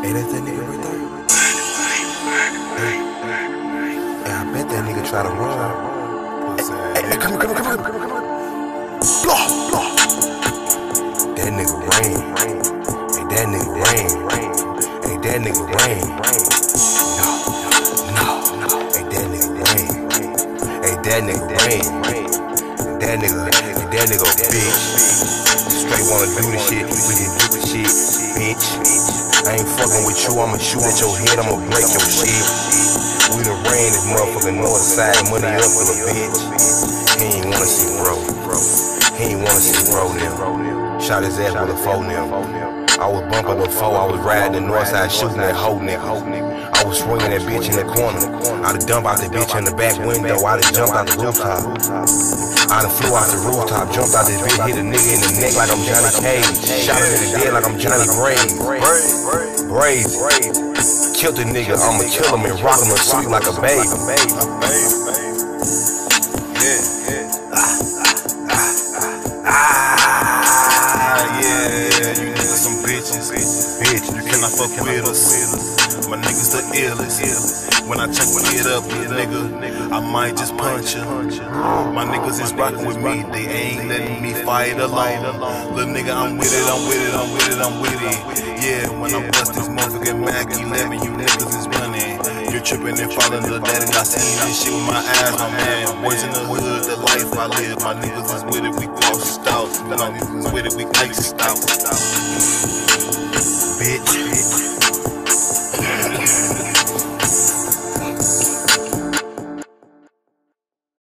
Hey, that's that nigga right there. Hey, I bet that nigga try to run. Hey, come on. Blah, blah. That nigga rain. Hey, that nigga rain. Hey, that nigga rain. No. Hey, that nigga rain. Hey, that nigga rain. That nigga bitch. Straight wanna do the shit, we can do the shit, bitch. I ain't fucking with you, I'ma shoot at your head, I'ma break your shit. We done ran this motherfucking north side, money up for the bitch. He ain't wanna see bro. He ain't wanna see bro now. Shot his ass with a phone now. I was bumping before, I was riding the north side shooting that hoe nigga. I was swinging that bitch in the corner. I done dump out the bitch in the back window, I done jumped out the rooftop. I done flew out the rooftop, jumped out this bitch, hit a nigga in the neck like I'm Johnny Cage. Shot him in the dead like I'm Johnny Braves. Killed the nigga, I'ma kill him and rock him to sleep like a baby. You niggas some bitches. Bitch, you cannot fuck with us. My niggas the illest. When I check my get up, nigga, I might just punch ya. My niggas is rockin' with me, they ain't letting me fight alone. Little nigga, I'm with it. Yeah, when I bust this motherfucking Mac 11, you niggas is running. You're tripping and falling to that, and I seen this shit with my eyes, my man. Boys in the hood, the life I live. My niggas is with it, we crossed out. My niggas is with it, we iced out. Bitch.